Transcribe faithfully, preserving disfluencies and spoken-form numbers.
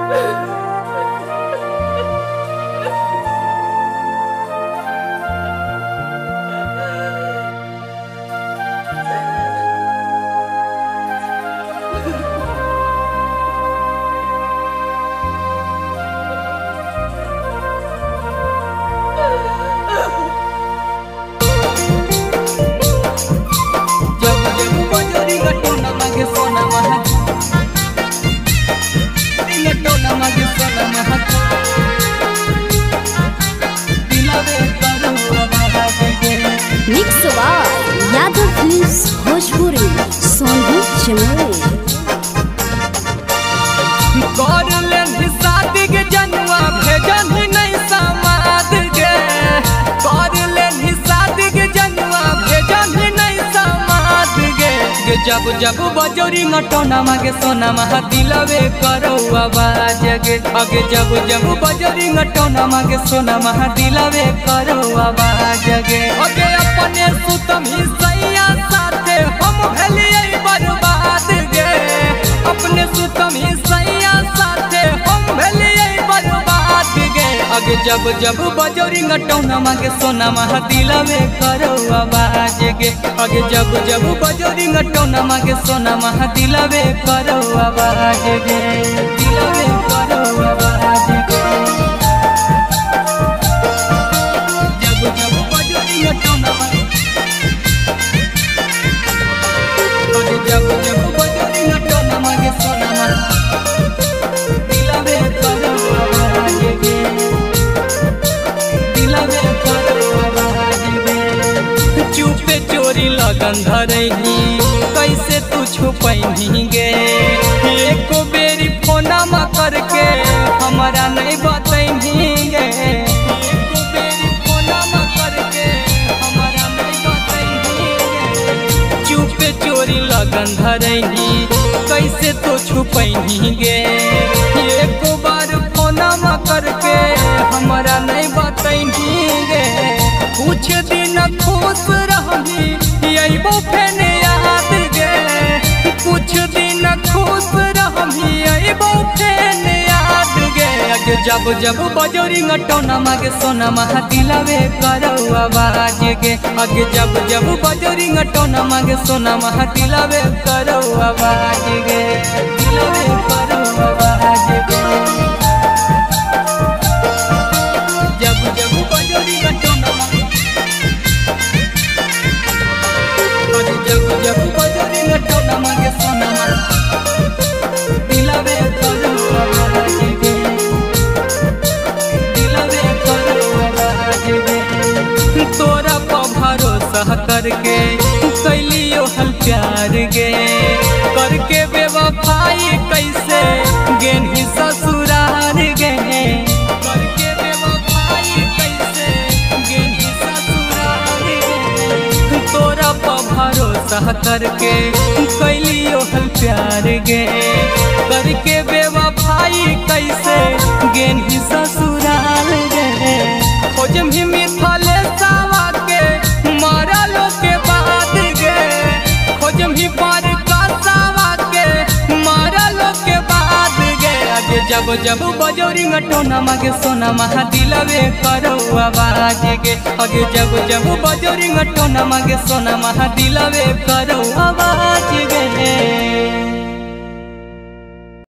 Mix Yadav films Bhojpuri Sonu Chamoli कर ले शादी के जनुआ भेजन नहीं समाद गे कर ले शादी के जनुआ भेजन नहीं समाद गे जब जब बजोरी मटोना मागे सोना महा दिलवे करो आवाज गे अगे जब जब बजोरी मटोना मागे सोना महा दिलवे करो आवाज गे अगे अपने सुतम ही सैया साथे हम भेलिए बर्बाद गे अपने सुतम ही सैया साथे हम भेलिए बर्बाद गे अगे जब जब बजोरी मटोना मागे सोना महा दिलवे करो आवाज गे अगे जब जब बजोरी मटोना मागे सोना महा दिलवे करो आवाज गे दिलवे करो आवाज गे जब जब बजोरी मटोना मागे अगे जब जब बजोरी मटोना मागे सोना महा दिलवे करो आवाज गे दिलवे करो आवाज गे चुपे चोरी लगन धरही कैसे तू छुपही गे एको बेरी फोनमा करके हमारा नहीं बतही गे एको बेरी फोनमा करके हमारा नहीं बतही गे चुपे चोरी लगन धरही कैसे तो छुपही गे एको बार फोनमा करके हमारा नहीं बतही गे कुछ दिन खुश रही अबो फेन याद गे कुछ दिन खुश रही अबो फेन याद गे अगे जब जब बजोरी मटोना मागे सोना महा दिलवे करो आवाज गे अगे जब जब बजोरी मटोना मागे सोना महा दिलवे करो आवाज गे दिलवे करो आवाज गे जब जब बजोरी मटोना जब जब बजोरी मटोना मागे सोना दिलवे करो आवाज गे दिलवे करो आवाज गे तोरा पर भरोसा करके कैलियो हल प्यार गे करके बेवफाई कैसे गेनी ससुरार गे करके बेवफाई कैसे गेनी ससुरार गे तोरा पर भरोसा करके कैलियो हल प्यार गे करके बेवफाई कैसे गेनी ससुराल गे खोजम ही मिथले सावा के मारा लो के बाद गे खोजम ही पार का सावा के मारा लो के बाद गे अगे जब जब बजोरी मटोना मागे सोना महा दिलवे करो आवाज गे अगे जब जब बजोरी मटोना मागे सोना महा दिलवे करो आवाज गे।